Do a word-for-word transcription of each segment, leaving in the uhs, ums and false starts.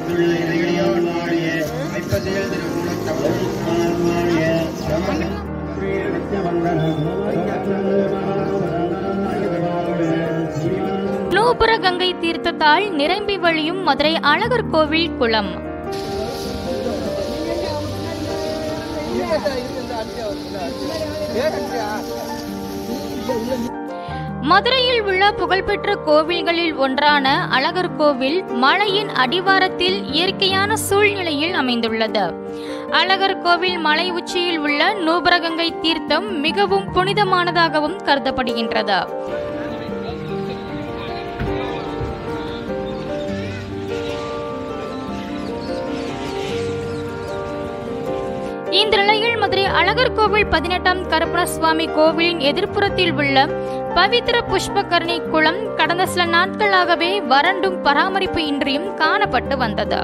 நூபுர கங்கை தீர்த்தத்தால் நிரம்பி வழியும் மதுரை அழகர் கோவில் குளம். மதுரையில் உள்ள புகழ்பெற்ற கோவில்களில் ஒன்றான அழகர் கோவில் மலையின் அடிவாரத்தில் இயற்கையான சூழ்நிலையில் அமைந்துள்ளது. அழகர் கோவில் மலை உச்சியில் உள்ள நூபுரகங்கை தீர்த்தம் மிகவும் புனிதமானதாகவும் கருதப்படுகின்றது. இந்த நிலையில் மதுரை அழகர் கோவில் பதினெட்டாம் கருப்பண சுவாமி கோவிலின் எதிர்ப்புறத்தில் உள்ள பவித்திர புஷ்பகரணி குளம் கடந்த சில நாட்களாகவே வறண்டும் பராமரிப்பு இன்றியும் காணப்பட்டு வந்தது.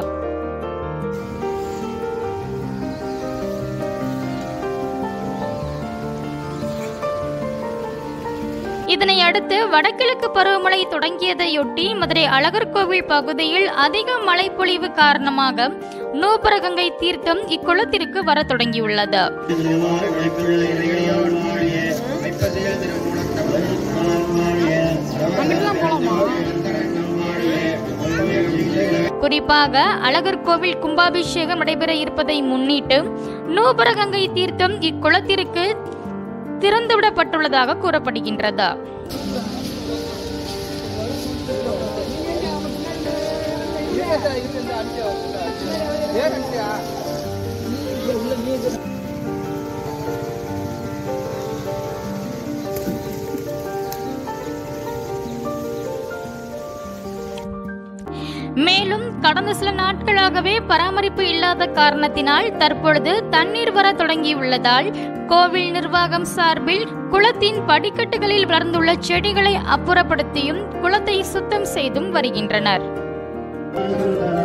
இதனை அடுத்து வடகிழக்கு பருவமழை தொடங்கியதையொட்டி மதுரை அழகர் கோவில் பகுதியில் அதிக மழைப்பொழிவு காரணமாக நூபுரகங்கை தீர்த்தம் இக்குளத்திற்கு வர தொடங்கியுள்ளது. குறிப்பாக அழகர் கோவில் கும்பாபிஷேகம் நடைபெற இருப்பதை முன்னிட்டு நூபுரகங்கை தீர்த்தம் இக்குளத்திற்கு திறந்துவிடப்பட்டுள்ளதாக கூறப்படுகின்றது. மேலும் கடந்த சில நாட்களாகவே பராமரிப்பு இல்லாத காரணத்தினால் தற்பொழுது தண்ணீர் வர தொடங்கியுள்ளதால் கோவில் நிர்வாகம் சார்பில் குளத்தின் படிக்கட்டுகளில் வளர்ந்துள்ள செடிகளை அப்புறப்படுத்தியும் குளத்தை சுத்தம் செய்தும் வருகின்றனர்.